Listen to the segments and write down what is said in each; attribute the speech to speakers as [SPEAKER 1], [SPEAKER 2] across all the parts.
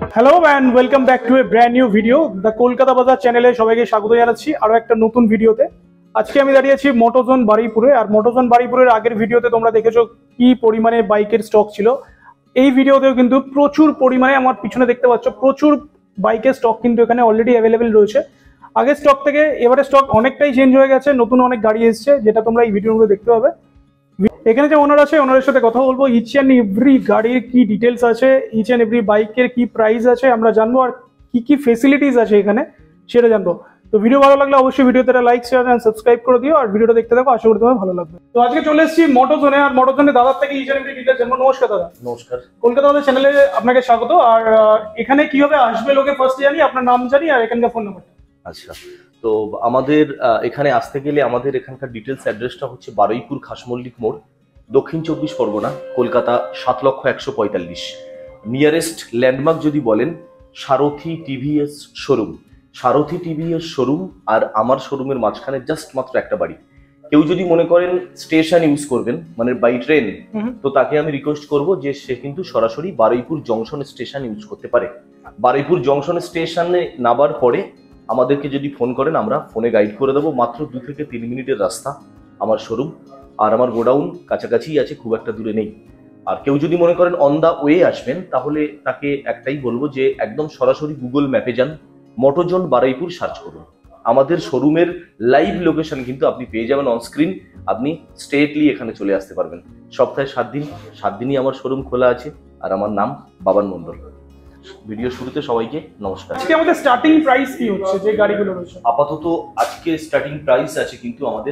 [SPEAKER 1] Hello and welcome back to a brand new video the Kolkata Bazar চ্যানেলে সবাইকে স্বাগত জানাচ্ছি আরো একটা নতুন ভিডিওতে। আজকে আমি দাঁড়িয়ে আছি মোটোজোন বারুইপুরে। আর মোটোজোন বারুইপুরের আগের ভিডিওতে তোমরা দেখেছো কি পরিমাণে বাইকের স্টক ছিল। এই ভিডিওতেও কিন্তু প্রচুর পরিমাণে, আমার পিছনে দেখতে পাচ্ছ, প্রচুর বাইকের স্টক কিন্তু এখানে অলরেডি অ্যাভেলেবেল রয়েছে। আগের স্টক থেকে এবারে স্টক অনেকটাই চেঞ্জ হয়ে গেছে, নতুন অনেক গাড়ি এসছে, যেটা তোমরা এই ভিডিওর মধ্যে দেখতে পাবে। এখানে যে ওনার আছে, ওনারের সাথে কথা বলবো, ইচ অ্যান্ড এভরি গাড়ির কি ডিটেলস আছে, ইচ অ্যান্ড এভরি বাইকের কি প্রাইস আছে আমরা জানবো, আর কি কি ফেসিলিটিস আছে এখানে সেটা জানবো। তো ভিডিও ভালো লাগলে অবশ্যই ভিডিওতে লাইক শেয়ার এন্ড সাবস্ক্রাইব করে দিও, আর ভিডিওটা দেখতে থাকো, আশা করি তোমার ভালো লাগবে। তো আজকে চলে এসেছি মোটোজোনে, আর মোটোজোনে দাদার থেকে ইচ অ্যান্ড এভরি ডিটেলস জানবো। নমস্কার দাদা।
[SPEAKER 2] নমস্কার।
[SPEAKER 1] কলকাতা বাজার চ্যানেলে আপনাকে স্বাগত। আর এখানে কিভাবে আসবে লোকে ফার্স্ট জানি, আপনার নাম জানি আর এখানকার ফোন নাম্বারটা।
[SPEAKER 2] আচ্ছা, তো আমাদের এখানে আসতে গেলে আমাদের এখানকার ডিটেলস অ্যাড্রেসটা হচ্ছে বারুইপুর খাসমল্লিক মোড়, দক্ষিণ 24 পরগনা, কলকাতা 7,145,000। নিয়ারেস্ট ল্যান্ডমার্ক যদি বলেন, সারথি টিভিএস শোরুম। সারথি টিভিএস শোরুম আর আমার শোরুমের মাঝখানে জাস্ট মাত্র একটা বাড়ি। কেউ যদি মনে করেন স্টেশন ইউজ করবেন, মানে বাই ট্রেন, তো তাকে আমি রিকোয়েস্ট করব যে সে কিন্তু সরাসরি বারুইপুর জংশন স্টেশন ইউজ করতে পারে। বারুইপুর জংশন স্টেশনে নামার পরে আমাদেরকে যদি ফোন করেন, আমরা ফোনে গাইড করে দেবো। মাত্র 2 থেকে 3 মিনিটের রাস্তা আমার শোরুম, আর আমার গোডাউন কাছাকাছিই আছে, খুব একটা দূরে নেই। আর কেউ যদি মনে করেন অন দা ওয়ে আসবেন, তাহলে তাকে একটাই বলবো যে একদম সরাসরি গুগল ম্যাপে যান, মোটোজোন বারুইপুর সার্চ করুন। আমাদের শোরুমের লাইভ লোকেশন কিন্তু আপনি পেয়ে যাবেন অন স্ক্রিন। আপনি স্ট্রেটলি এখানে চলে আসতে পারবেন। সপ্তাহে 7 দিন, 7 দিনই আমার শোরুম খোলা আছে। আর আমার নাম বাবান মন্ডল। ভিডিও শুরুতে সবাইকে নমস্কার।
[SPEAKER 1] আজকে আমাদের স্টার্টিং প্রাইস কি হচ্ছে যে গাড়িগুলো রয়েছে?
[SPEAKER 2] আপাতত আজকে স্টার্টিং প্রাইস আছে কিন্তু আমাদের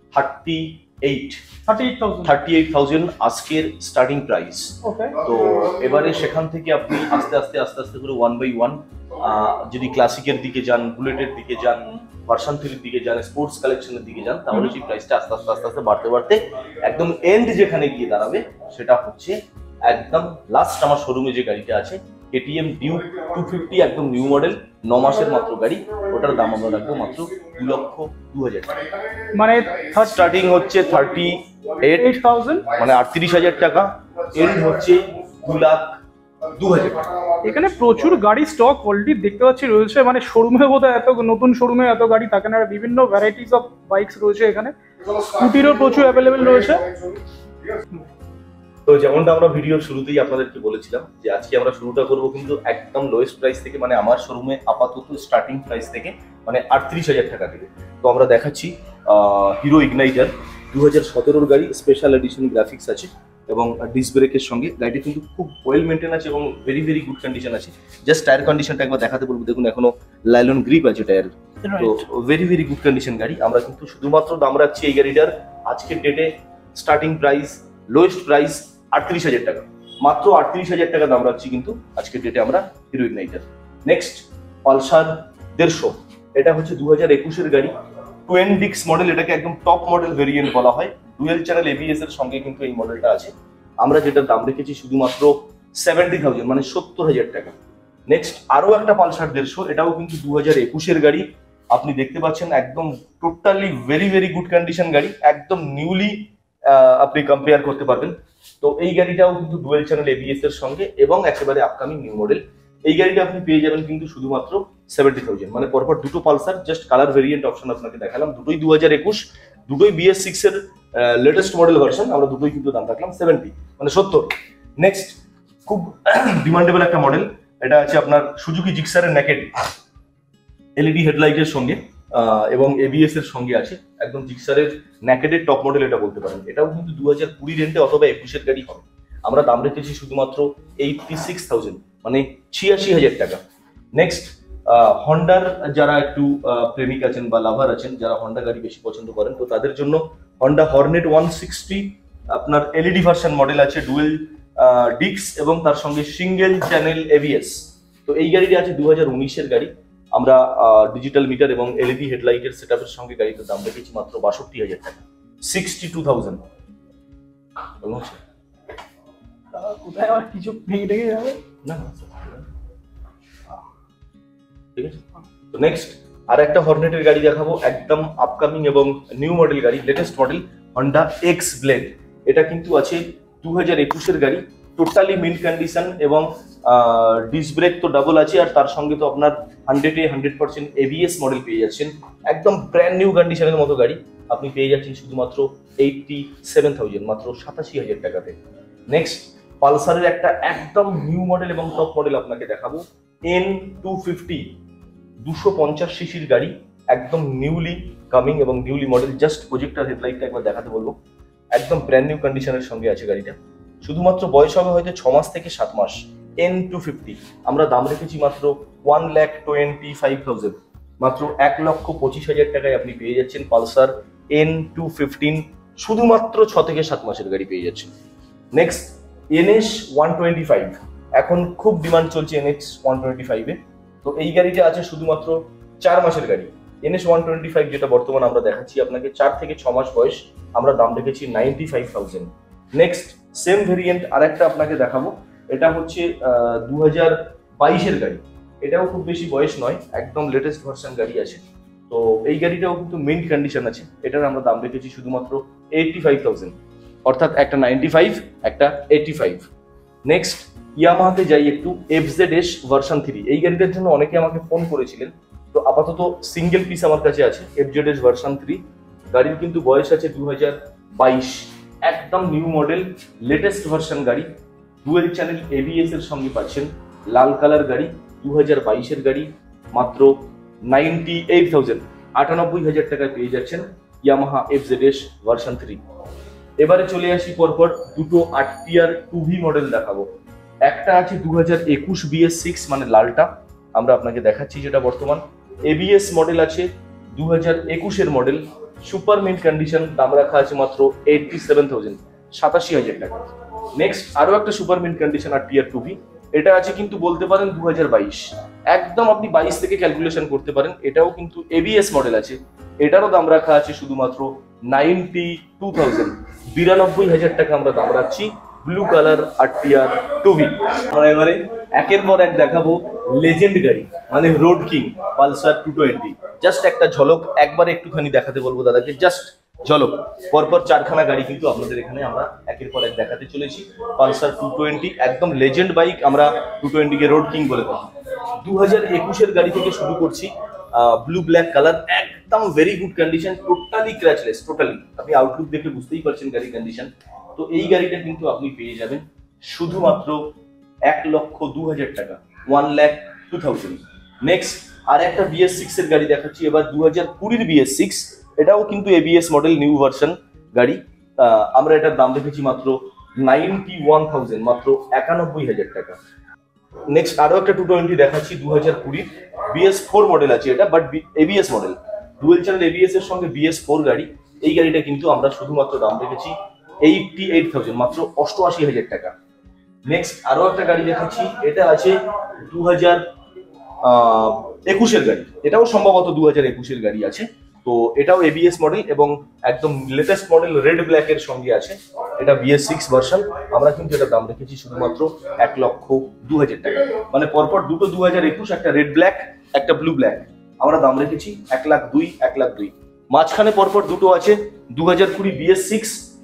[SPEAKER 2] 38,000 আজকের স্টার্টিং প্রাইস। তো এবারে সেখান থেকে আপনি আস্তে আস্তে করে 1 বাই 1 যদি ক্লাসিকের দিকে যান, বুলেটের দিকে যান, ভার্সন 3 দিকে যান, স্পোর্টস কালেকশনের দিকে যান, তাহলে সেই প্রাইসটা আস্তে আস্তে বাড়তে একদম এন্ড যেখানে গিয়ে দাঁড়াবে সেটা হচ্ছে একদম লাস্ট আমার শোরুমে যে গাড়িটা আছে, KTM ডিউক 250, একদম নিউ মডেল, 9 মাসের মাত্র গাড়ি। ওটার দাম আমরা রাখবো মাত্র 2,02,000 টাকা।
[SPEAKER 1] মানে
[SPEAKER 2] স্টার্টিং হচ্ছে 38,000, মানে 38,000 টাকা। এন্ড হচ্ছে 2,02,000 টাকা।
[SPEAKER 1] এখানে প্রচুর গাড়ি স্টক অলরেডি দেখতে পাচ্ছি রয়েছে। মানে শোরুমে বোধহয় এত নতুন শোরুমে এত গাড়ি থাকে না। বিভিন্ন ভ্যারাইটিস অফ বাইকস রয়েছে এখানে, স্কুটিরও প্রচুর অ্যাভেলেবেল রয়েছে।
[SPEAKER 2] তো যেমনটা আমরা ভিডিওর শুরুতেই আপনাদেরকে বলেছিলাম যে আজকে আমরা শুরুটা করবো কিন্তু একদম লোয়েস্ট প্রাইস থেকে, মানে আমার শোরুমে আপাতত স্টার্টিং প্রাইস থেকে, মানে 38,000 টাকা থেকে। তো আমরা দেখাচ্ছি হিরো ইগনাইটার 2017 গাড়ি, স্পেশাল এডিশন গ্রাফিক্স আছে এবং ডিস্ক ব্রেকের সঙ্গে। গাড়িটি কিন্তু খুব ওয়েল মেনটেন আছে এবং ভেরি গুড কন্ডিশন আছে। জাস্ট টায়ার কন্ডিশনটা একবার দেখাতে বলবো। দেখুন এখনো লাইলন গ্রিপ আছে টায়ারের। তো ভেরি গুড কন্ডিশন গাড়ি। আমরা কিন্তু শুধুমাত্র দাম রাখছি এই গাড়িটার আজকের ডেটে স্টার্টিং প্রাইস, লোয়েস্ট প্রাইস 38,000 টাকা। মাত্র 38,000 টাকা দাম রাখছি কিন্তু আজকের ডেটে আমরা হিরো ইগনাইটার। নেক্সট পালসার 150, এটা হচ্ছে 2021 গাড়ি, টুয়েন ডিক্স মডেল। এটাকে একদম টপ মডেল ভেরিয়েন্ট বলা হয়। ডুয়েল চ্যানেল ABS এর সঙ্গে কিন্তু এই মডেলটা আছে। আমরা যেটা দাম রেখেছি শুধুমাত্র 70,000, মানে 70,000 টাকা। নেক্সট আরো একটা পালসার 150, এটাও কিন্তু 2021 গাড়ি। আপনি দেখতে পাচ্ছেন একদম টোটালি ভেরি গুড কন্ডিশন গাড়ি, একদম নিউলি আপনি কম্পেয়ার করতে পারবেন। তো এই গাড়িটাও কিন্তু ডুয়েল চ্যানেল ABS এর সঙ্গে এবং একেবারে আপকামিং নিউ মডেল। এই গাড়িটা আপনি পেয়ে যাবেন কিন্তু শুধুমাত্র 70,000, মানে পরপর দুটো Pulsar, just colour variant option আপনাকে দেখালাম। দুটোই 2021, দুটোই BS6 এর লেটেস্ট মডেল ভার্সন। আমরা দুটোই কিন্তু দাম রাখলাম 70, মানে 70। নেক্সট খুব ডিমান্ডেবল একটা মডেল, এটা আছে আপনার সুজুকি জিক্সারের নেকেড, LED হেডলাইটের সঙ্গে এবং ABS এর সঙ্গে আছে। একদম জিক্সারের নেকেডের টপ মডেল এটা বলতে পারেন। এটাও কিন্তু 2020 রেন্টে অথবা 21 গাড়ি হবে। আমরা দাম রেখেছি শুধুমাত্র 86,000, মানে 86,000 টাকা। নেক্সট হন্ডার যারা একটু প্রেমিক আছেন বা লাভার আছেন, যারা হন্ডা গাড়ি বেশি পছন্দ করেন, তো তাদের জন্য হন্ডা হর্নেট 160 আপনার LED ভার্সন মডেল আছে, ডুয়েল ডিক্স এবং তার সঙ্গে সিঙ্গেল চ্যানেল ABS। তো এই গাড়িটি আছে 2019 গাড়ি। আমরা ডিজিটাল মিটার এবং LED হেডলাইটের সেটআপের সঙ্গে গাড়িটার দাম রেখেছি মাত্র 62,000 টাকা, 62,000।
[SPEAKER 1] কোথায় আর কিছু ভেঙে টেঙে যাবে
[SPEAKER 2] না, ঠিক আছে। তো নেক্সট আর একটা হর্নেটের গাড়ি দেখাবো, একদম আপকামিং এবং নিউ মডেল গাড়ি, latest model, Honda X Blade. এটা কিন্তু আছে 2021 গাড়ি, টোটালি মিন্ট কন্ডিশন এবং ডিস্ক ব্রেক তো ডাবল আছে, আর তার সঙ্গে তো আপনার 100% এবিএস মডেল পেয়ে যাচ্ছেন। একদম ব্র্যান্ড নিউ কন্ডিশনের মতো গাড়ি আপনি পেয়ে যাচ্ছেন শুধুমাত্র 87,000, মাত্র 87,000 টাকাতে। নেক্সট পালসারের একটা একদম নিউ মডেল এবং টপ মডেল আপনাকে দেখাবো, N250 250 সিসির গাড়ি, একদম নিউলি কামিং এবং নিউলি মডেল। জাস্ট প্রজেক্টর হেডলাইটটা একবার দেখাতে বলবো, একদম ব্র্যান্ড নিউ কন্ডিশনের সঙ্গে আছে গাড়িটা। শুধুমাত্র বয়স হবে হয়তো 6 মাস থেকে 7 মাস। N250 আমরা দাম রেখেছি মাত্র 1,25,000, মাত্র 1,25,000 টাকায় আপনি পেয়ে যাচ্ছেন পালসার N215, শুধুমাত্র 6 থেকে 7 মাসের গাড়ি পেয়ে যাচ্ছেন। নেক্সট NS 125, এখন খুব ডিমান্ড চলছে NS 125 এ। তো এই গাড়িটা আছে শুধুমাত্র 4 মাসের গাড়ি। NS 125 যেটা বর্তমানে আমরা দেখাচ্ছি আপনাকে 4 থেকে 6 মাস বয়স, আমরা দাম রেখেছি 95,000। নেক্সট সেম ভেরিয়েন্ট আরেকটা আপনাকে দেখাবো, এটা হচ্ছে 2022 এর গাড়ি, এটাও খুব বেশি বয়স নয়, একদম লেটেস্ট ভার্সন গাড়ি আছে। তো এই গাড়িটাও কিন্তু মিন্ট কন্ডিশন আছে, এটার আমরা দাম রেখেছি শুধুমাত্র 85,000, অর্থাৎ একটা 95 একটা 85। নেক্সট ইয়ামাহাতে যাই একটু, FZS ভার্সন 3, এই গাড়িটার জন্য অনেকে আমাকে ফোন করেছিলেন, তো আপাতত সিঙ্গেল পিস আমার কাছে আছে FZS ভার্সন 3। গাড়ির কিন্তু বয়স আছে 2022, একদম নিউ মডেল লেটেস্ট ভার্সন গাড়ি, ডুয়েল চ্যানেল ABS এর সঙ্গে পাচ্ছেন, লাল কালার গাড়ি, 2022 এর গাড়ি, মাত্র 98,000, 98,000 টাকায় পেয়ে যাচ্ছেন ইয়ামাহা FZS ভার্সন 3। এবারে চলে আসি পরপর দুটো RTR 2V মডেল দেখাবো। একটা আছে 2021 BS6 মানে লালটা আমরা আপনাকে দেখাচ্ছি, যেটা বর্তমান ABS মডেল আছে 2021 এর মডেল, সুপার মিন্ট কন্ডিশন, দাম রাখা আছে মাত্র 87,000, 87,000 টাকা। নেক্সট আরো একটা super mint condition RTR 2V, এটা আছে কিন্তু বলতে পারেন 2022, একদম আপনি 22 থেকে ক্যালকুলেশন করতে পারেন, এটাও কিন্তু ABS মডেল আছে, এটারও দাম রাখা আছে শুধুমাত্র 92,000, 92,000 টাকা আমরা দাম রাখছি ব্লু কালার RTR 2V। আমরা এবারে একের পর এক দেখাবো লেজেন্ড গাড়ি, মানে রোড কিং পালসার 220। জাস্ট একটা ঝলক একবার একটুখানি দেখাতে বলবো দাদাকে, জাস্ট ঝলক। পরপর 4খানা গাড়ি কিন্তু আপনাদের এখানে আমরা একের পর এক দেখাতে চলেছি। পালসার 220 একদম লেজেন্ড বাইক, আমরা 220 কে রোড কিং বলে থাকি। 2021 এর গাড়ি থেকে শুরু করছি, ব্লু ব্ল্যাক কালার, একদম very good condition, totally scratchless, totally আপনি আউটলুক দেখে বুঝতেই পারছেন গাড়ির কন্ডিশন। তো এই গাড়িটা কিন্তু আপনি পেয়ে যাবেন শুধুমাত্র 1,02,000 টাকা, 1,02,000। নেক্সট আর একটা BS6 এর গাড়ি দেখাচ্ছি এবার, 2020 BS6, এটাও কিন্তু ABS মডেল নিউ ভার্সন গাড়ি, আমরা এটার দাম রেখেছি মাত্র 91,000, মাত্র 91,000 টাকা। নেক্সট আরো একটা 220 দেখাচ্ছি 2020 BS4 মডেল আছে এটা, but ABS model, dual channel ABS এর সঙ্গে BS4 গাড়ি। এই গাড়িটা কিন্তু আমরা শুধুমাত্র দাম রেখেছি 88,000, মাত্র 88,000 টাকা। নেক্সট আরো একটা গাড়ি দেখাচ্ছি, এটা আছে 2021 এর গাড়ি, এটাও সম্ভবত 2021 এর গাড়ি আছে। তো এটাও ABS মডেল এবং একদম লেটেস্ট মডেল রেড ব্ল্যাক এর সঙ্গে আছে, এটা BS6 ভার্সন। আমরা কিন্তু এটার দাম রেখেছি শুধুমাত্র 1,02,000 টাকা, মানে পরপর দুটো 2021, একটা রেড ব্ল্যাক একটা ব্লু ব্ল্যাক, আমরা দাম রেখেছি 1,02,000, 1,02,000। মাঝখানে পরপর দুটো আছে 2020 BS6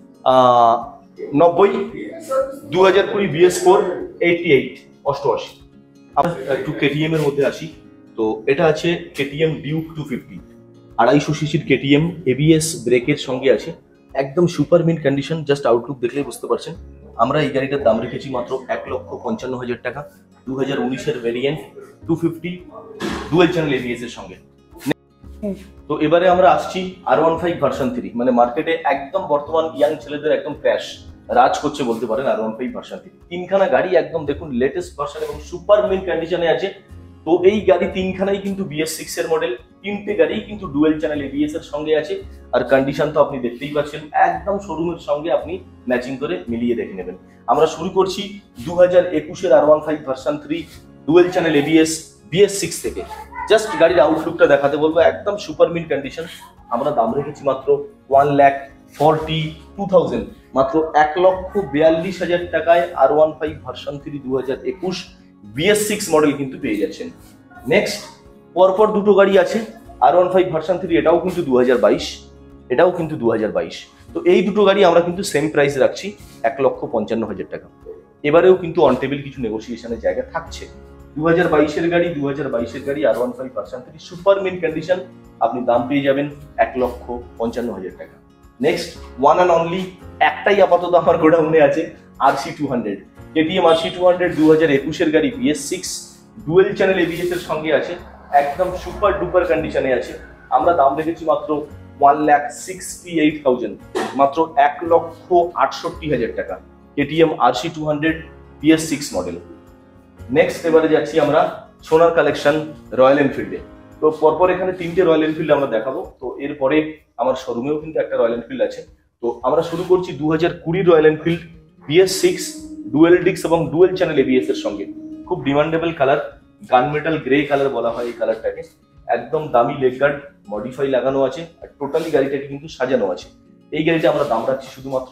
[SPEAKER 2] 90, 2020 BS4 88, 88। আমরা একটু KTM এর মধ্যে আসি, তো এটা আছে KTM Duke 250, 250 সিসির KTM, ABS ব্রেকের সঙ্গে আছে, একদম super mint condition, just outlook দেখলেই বুঝতে পারছেন। আমরা এই গাড়িটার দাম রেখেছি মাত্র 1,55,000 টাকা, 2019 এর ভেরিয়েন্ট 250, ডুয়েল চ্যানেল ABS এর সঙ্গে। তো এবারে আমরা আসছি R15 ভার্সন 3, মানে মার্কেটে একদম বর্তমান ইয়াং ছেলেদের একদম ক্র্যাশ রাজ করছে বলতে পারেন R15 ভার্সন 3। তিনখানা গাড়ি একদম দেখুন লেটেস্ট ভার্সন এবং সুপার মিন্ট কন্ডিশনে আছে। তো এই গাড়ি তিনখানাই কিন্তু BS6 এর মডেল, তিনটে গাড়ি কিন্তু ডুয়েল চ্যানেল ABS এর সঙ্গে আছে, আর কন্ডিশন তো আপনি দেখতেই পাচ্ছেন, একদম শোরুমের সঙ্গে আপনি ম্যাচিং করে মিলিয়ে দেখে নেবেন। আমরা শুরু করছি 2021 এর R15 version 3 dual channel ABS BS6 থেকে। জাস্ট গাড়ির আউটলুকটা দেখাতে বলবো, একদম সুপার মিন্ট কন্ডিশন, আমরা দাম রেখেছি মাত্র 1,42,000, মাত্র 1,42,000 টাকায় R15 ভার্সন 3 2021 BS6 মডেল কিন্তু পেয়ে যাচ্ছেন। নেক্সট পরপর দুটো গাড়ি আছে R15 ভার্সন 3, এটাও কিন্তু 2022, এটাও কিন্তু 2022। তো এই দুটো গাড়ি আমরা কিন্তু সেম প্রাইস রাখছি 1,55,000 টাকা। এবারেও কিন্তু অন টেবিল কিছু নেগোসিয়েশনের জায়গা থাকছে। 2022-এর গাড়ি, 2022-এর গাড়ি R15 সুপার মিন কন্ডিশন, আপনি দাম পেয়ে যাবেন 1,55,000 টাকা। নেক্সট ওয়ান অ্যান্ড অনলি একটাই আপাতত আমার গোডাউনে আছে, RC200 KTM RC200 2021-এর গাড়ি, BS6 ডুয়েল চ্যানেল ABS এর সঙ্গে আছে, একদম সুপার ডুপার কন্ডিশনে আছে। আমরা দাম রেখেছি মাত্র 1,68,000, মাত্র 1,68,000 টাকা KTM RC200 BS6 model. Next এবারে যাচ্ছি আমরা সোনার কালেকশন রয়্যাল এনফিল্ডে। তো পরপর এখানে 3টে রয়্যাল এনফিল্ড আমরা দেখাবো। তো এরপরে আমার শোরুমেও কিন্তু একটা রয়্যাল এনফিল্ড আছে। তো আমরা শুরু করছি 2020 Royal Enfield BS6 dual disc এবং ডুয়েল চ্যানেল ABS এর সঙ্গে। খুব demandable colour, gun metal grey colour বলা হয় এই কালারটাকে। একদম দামি লেগ গার্ড মডিফাই লাগানো আছে, আর টোটালি গাড়িটাকে কিন্তু সাজানো আছে। এই গাড়িটা আমরা দাম রাখছি শুধুমাত্র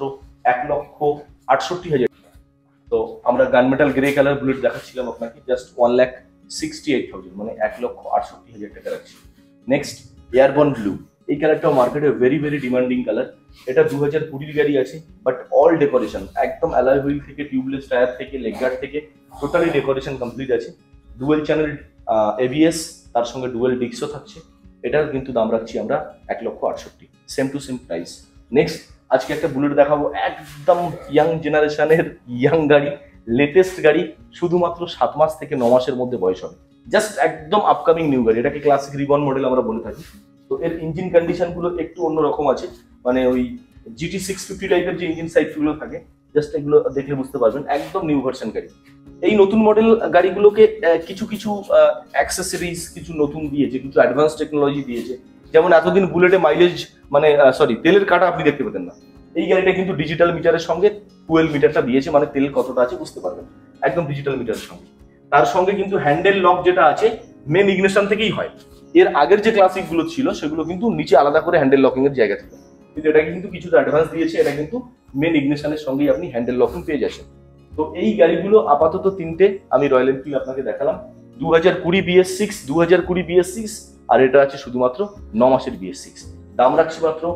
[SPEAKER 2] 1,68,000। তো আমরা গান মেটাল গ্রে কালার বুলেট দেখাচ্ছিলাম আপনাকে, জাস্ট 1,68,000, মানে 1,68,000 টাকা রাখছি। নেক্সট এয়ারবর্ন ব্লু, এই কালারটাও মার্কেটে ভেরি ভেরি ডিমান্ডিং কালার। এটা 2020 গাড়ি আছে, বাট অল ডেকোরেশন একদম অ্যালয় হুইল থেকে টিউবলেস টায়ার থেকে লেগ গার্ড থেকে টোটালি ডেকোরেশন কমপ্লিট আছে। ডুয়েল চ্যানেল ABS, তার সঙ্গে ডুয়েল ডিস্কও থাকছে। এটার কিন্তু দাম রাখছি আমরা 1,68,000, same to same price. Next আজকে একটা বুলেট দেখাবো, একদম ইয়াং জেনারেশনের ইয়াং গাড়ি, লেটেস্ট গাড়ি, শুধুমাত্র 7 মাস থেকে 9 মাসের মধ্যে বয়স হবে, জাস্ট একদম আপকামিং নিউ গাড়ি। এটাকে ক্লাসিক রিবন মডেল আমরা বলে থাকি। তো এর ইঞ্জিন কন্ডিশন গুলো একটু অন্যরকম আছে, মানে ওই GT650 টাইপের যে ইঞ্জিন সাইড গুলো থাকে, জাস্ট এগুলো দেখলে বুঝতে পারবেন, একদম নিউ ভার্সন গাড়ি। এই নতুন মডেল গাড়িগুলোকে কিছু কিছু অ্যাক্সেসরিজ কিছু নতুন দিয়েছে, কিছু অ্যাডভান্স টেকনোলজি দিয়েছে। যেমন এতদিন বুলেটে মাইলেজ মানে তেলের কাটা আপনি দেখতে পেতেন না, এই গাড়িটা কিন্তু ডিজিটাল মিটারের সঙ্গে ফুয়েল মিটারটা দিয়েছে, মানে তেল কতটা আছে বুঝতে পারবেন একদম ডিজিটাল মিটারের সঙ্গে। তার সঙ্গে কিন্তু হ্যান্ডেল লক যেটা আছে মেন ইগনিশন থেকেই হয়। এর আগের যে ক্লাসিক গুলো ছিল সেগুলো কিন্তু নিচে আলাদা করে হ্যান্ডেল লকিং এর জায়গা ছিল, কিন্তু এটা কিন্তু কিছুটা অ্যাডভান্স দিয়েছে। এটা কিন্তু মেন ইগনিশনের সঙ্গেই আপনি হ্যান্ডেল লকিং পেয়ে যাচ্ছেন। তো এই গাড়িগুলো আপাতত 3টে আমি রয়্যাল এনফিল্ড আপনাকে দেখালাম। 2020 BS6, 2020 BS6, আর এটা আছে শুধুমাত্র 9 মাসের BS6। দাম রাখছি মাত্র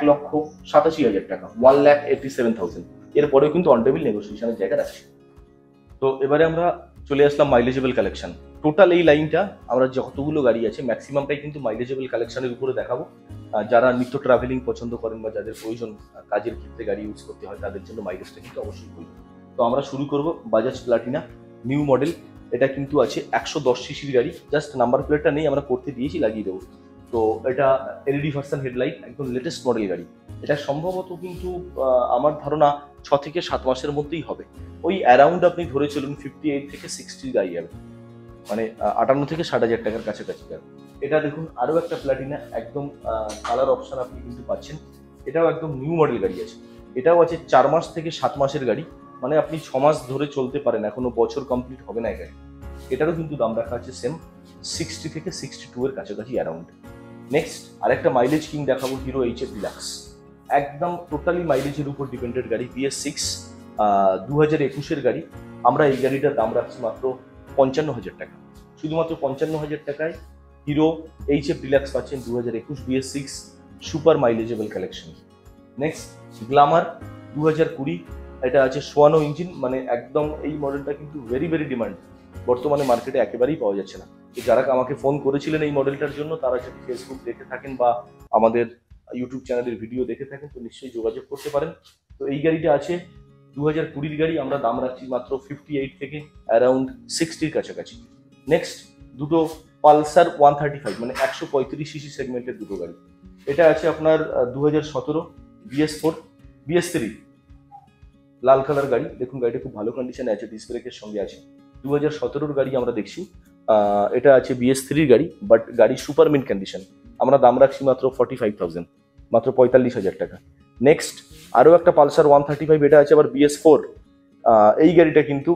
[SPEAKER 2] 1,87,000 টাকা, 1,87,000। এরপরেও কিন্তু অন টেবিল নেগোসিয়েশনের জায়গা রাখছি। তো এবারে আমরা চলে আসলাম মাইলেজেবল কালেকশন। টোটাল এই লাইনটা আমরা যতগুলো গাড়ি আছে ম্যাক্সিমামটাই কিন্তু মাইলেজেবল কালেকশনের উপরে দেখাবো। যারা নিত্য ট্রাভেলিং পছন্দ করেন বা যাদের প্রয়োজন কাজের ক্ষেত্রে গাড়ি ইউজ করতে হয়, তাদের জন্য মাইলেজটা কিন্তু অবশ্যই বলবো। তো আমরা শুরু করব বাজাজ প্লাটিনা নিউ মডেল। এটা কিন্তু আছে 110 সিসির গাড়ি, জাস্ট নাম্বার প্লেটটা নেই, আমরা করতে দিয়েছি, লাগিয়ে দেবো। তো এটা LED ভার্সন হেডলাইট, একদম লেটেস্ট মডেল গাড়ি। এটা সম্ভবত কিন্তু আমার ধারণা 6 থেকে 7 মাসের মধ্যেই হবে। ওই অ্যারাউন্ড আপনি ধরে চলুন 58 থেকে 60 গাড়ি যাবে, মানে 58 থেকে 60,000 টাকার কাছাকাছি যাবে। এটা দেখুন আরো একটা প্লাটিনা, একদম কালার অপশন আপনি কিন্তু পাচ্ছেন। এটাও একদম নিউ মডেল গাড়ি আছে। এটাও আছে 4 মাস থেকে 7 মাসের গাড়ি, মানে আপনি 6 মাস ধরে চলতে পারেন, এখনো বছর কমপ্লিট হবে না এই গাড়ি। এটারও কিন্তু দাম রাখা আছে সেম 60 থেকে 62 এর কাছাকাছি অ্যারাউন্ড। নেক্সট আরেকটা মাইলেজ কিং দেখাবো, হিরো HF ডিলাক্স। একদম টোটালি মাইলেজের উপর ডিপেন্ডেড গাড়ি, BS6 2021-এর গাড়ি। আমরা এই গাড়িটার দাম রাখছি মাত্র 55,000 টাকা, শুধুমাত্র 55,000 টাকায় হিরো HF ডিলাক্স পাচ্ছেন 2021 BS6 super mileageable collection. Next Glamour 2020, এটা আছে 56 ইঞ্জিন, মানে একদম এই মডেলটা কিন্তু ভেরি ভেরি ডিমান্ড, বর্তমানে মার্কেটে একেবারেই পাওয়া যাচ্ছে না। তো যারা আমাকে ফোন করেছিলেন এই মডেলটার জন্য, তারা যদি ফেসবুক দেখে থাকেন বা আমাদের ইউটিউব চ্যানেলের ভিডিও দেখে থাকেন, তো নিশ্চয়ই যোগাযোগ করতে পারেন। তো এই গাড়িটা আছে 2020-র গাড়ি, আমরা দাম রাখছি মাত্র 58 থেকে অ্যারাউন্ড 60-র কাছাকাছি। নেক্সট দুটো পালসার 135, মানে 135 সিসি সেগমেন্টের দুটো গাড়ি। এটা আছে আপনার 2017 BS4 BS3 লাল কালার গাড়ি। দেখুন গাড়িটা খুব ভালো কন্ডিশনে আছে, ডিস্ক ব্রেকের সঙ্গে আছে। 2017-র গাড়ি আমরা দেখছি। এটা আছে BS3-র গাড়ি, বাট গাড়ি সুপার মিন্ট কন্ডিশন। আমরা দাম রাখছি মাত্র 45,000, মাত্র 45,000 টাকা। নেক্সট আরও একটা পালসার 135, এটা আছে আবার BS4। এই গাড়িটা কিন্তু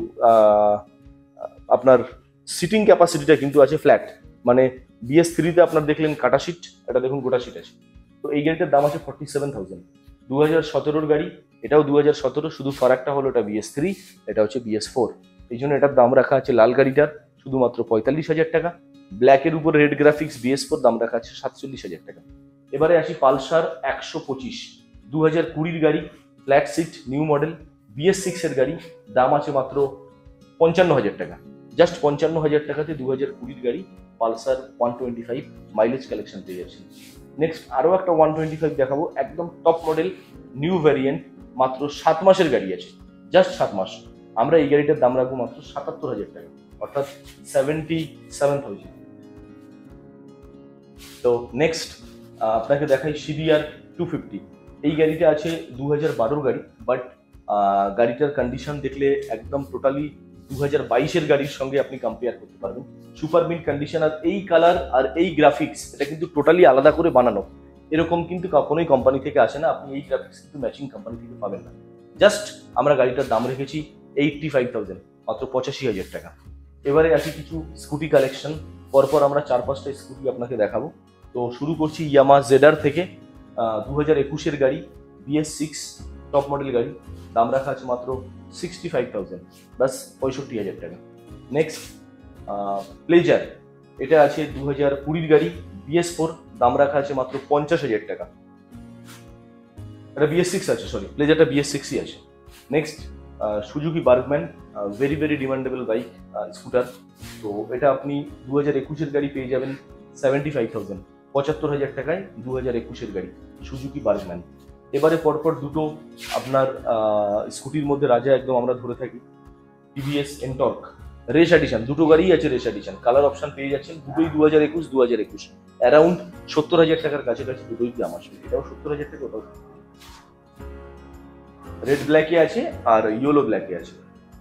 [SPEAKER 2] আপনার সিটিং ক্যাপাসিটিটা কিন্তু আছে ফ্ল্যাট, মানে BS3-তে আপনার দেখলেন কাটা সিট, এটা দেখুন গোটা সিট আছে। তো এই গাড়িটার দাম আছে 47,000। 2017-র গাড়ি, এটাও 2017, শুধু ফারাকটা হলো এটা BS3, এটা হচ্ছে BS4। এই জন্য এটার দাম রাখা আছে লাল গাড়িটার শুধুমাত্র 45,000 টাকা। ব্ল্যাকের উপর রেড গ্রাফিক্স BS4 দাম রাখা আছে 47,000 টাকা। এবারে আসি পালসার 125, 2020-র গাড়ি, flat seat new model, BS6 এর গাড়ি, দাম আছে মাত্র 55,000 টাকা। জাস্ট 55,000 টাকাতে 2020 গাড়ি পালসার 125 মাইলেজ কালেকশন পেয়ে যাচ্ছেন। নেক্সট আরো একটা 125 দেখাবো, একদম টপ মডেল নিউ ভ্যারিয়েন্ট, মাত্র 7 মাসের গাড়ি আছে, জাস্ট 7 মাস। আমরা এই গাড়িটার দাম রাখবো মাত্র 77,000 টাকা, অর্থাৎ 77,000। তো নেক্সট আপনাকে দেখাই CBR 250। এই গাড়িটা আছে 2012 গাড়ি, বাট গাড়িটার কন্ডিশন দেখলে একদম টোটালি 2022-এর গাড়ির সঙ্গে আপনি কম্পেয়ার করতে পারবেন। সুপার মিন্ট কন্ডিশন, আর এই কালার আর এই গ্রাফিক্স এটা কিন্তু টোটালি আলাদা করে বানানো, এরকম কিন্তু কোনোই কোম্পানি থেকে আসে না, আপনি এই গ্রাফিক্স কিন্তু ম্যাচিং কোম্পানি থেকে পাবেন না। জাস্ট আমরা গাড়িটার দাম রেখেছি 85,000, মাত্র 85,000 টাকা। এবারে আসি কিছু স্কুটি কালেকশন, পরপর আমরা 4-5টা স্কুটি আপনাকে দেখাবো। তো শুরু করছি ইয়ামাহা ZR থেকে, 2021-এর গাড়ি, BS6 টপ মডেল গাড়ি, দাম রাখা আছে মাত্র 65,000, বাস 65,000 টাকা। নেক্সট প্লেজার, এটা আছে 2020 গাড়ি, BS4, দাম রাখা আছে মাত্র 50,000 টাকা। এটা BS6 আছে, সরি, প্লেজারটা BS6ই আছে। Next Suzuki Burgman, very very demandable bike, scooter. তো এটা আপনি 2021-এর গাড়ি পেয়ে যাবেন 75,000, 75,000 টাকায় 2021-এর গাড়ি সুজুকি বার্গম্যান। এবারে পরপর দুটো আপনার স্কুটির মধ্যে রাজা একদম আমরা ধরে থাকি, TVS এনটর্ক রেস এডিশন, দুটো গাড়িই আছে রেস এডিশন, কালার অপশন পেয়ে যাচ্ছেন দুটোই 2021 অ্যারাউন্ড 70,000 টাকার কাছাকাছি দুটোই দাম আসবে। এটাও 70,000 টাকা, ওটাও রেড ব্ল্যাকে আছে আর ইয়েলো ব্ল্যাকে আছে।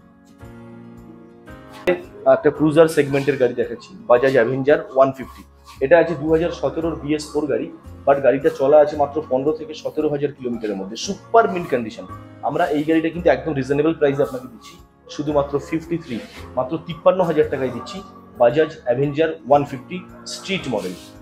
[SPEAKER 2] একটা ক্রুজার সেগমেন্টের গাড়ি দেখাচ্ছি, বাজাজ অ্যাভেঞ্জার 150। এটা আছে 2017-এর BS4 গাড়ি, বাট গাড়িটা চলা আছে মাত্র 15 থেকে 17,000 কিলোমিটারের মধ্যে, সুপার মিন্ট কন্ডিশন। আমরা এই গাড়িটা কিন্তু একদম রিজনেবল প্রাইসে আপনাকে দিচ্ছি, শুধুমাত্র 53, মাত্র 53,000 টাকায় দিচ্ছি বাজাজ অ্যাভেঞ্জার 150 স্ট্রিট মডেল।